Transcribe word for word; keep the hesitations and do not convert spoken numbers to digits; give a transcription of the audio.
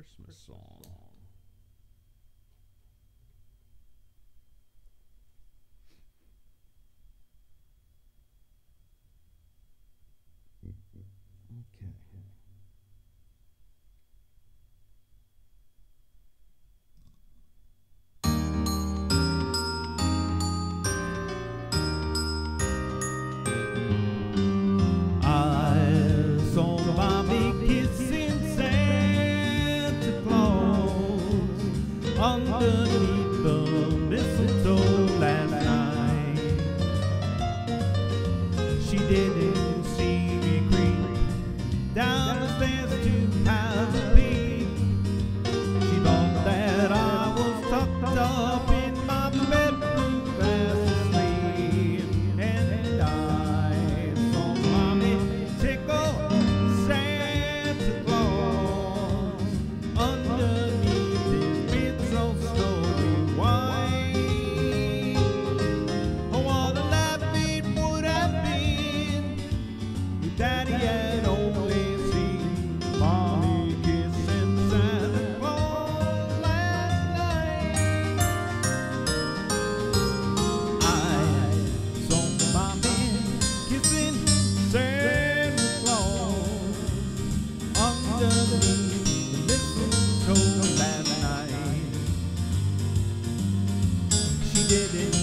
Christmas song. Okay. I saw Bobby kissing Santa Claus underneath the mistletoe last night. She didn't see me creep down the stairs to have a peek. She thought that I was tucked up in my bedroom fast asleep, and I saw Mommy tickle Santa Claus underneath his beard so snowy white. Oh, what a life it would have been if Daddy had only seen Mommy kissing Santa Claus last night. I saw Mommy kissing Santa Claus underneath the mistletoe last night. She didn't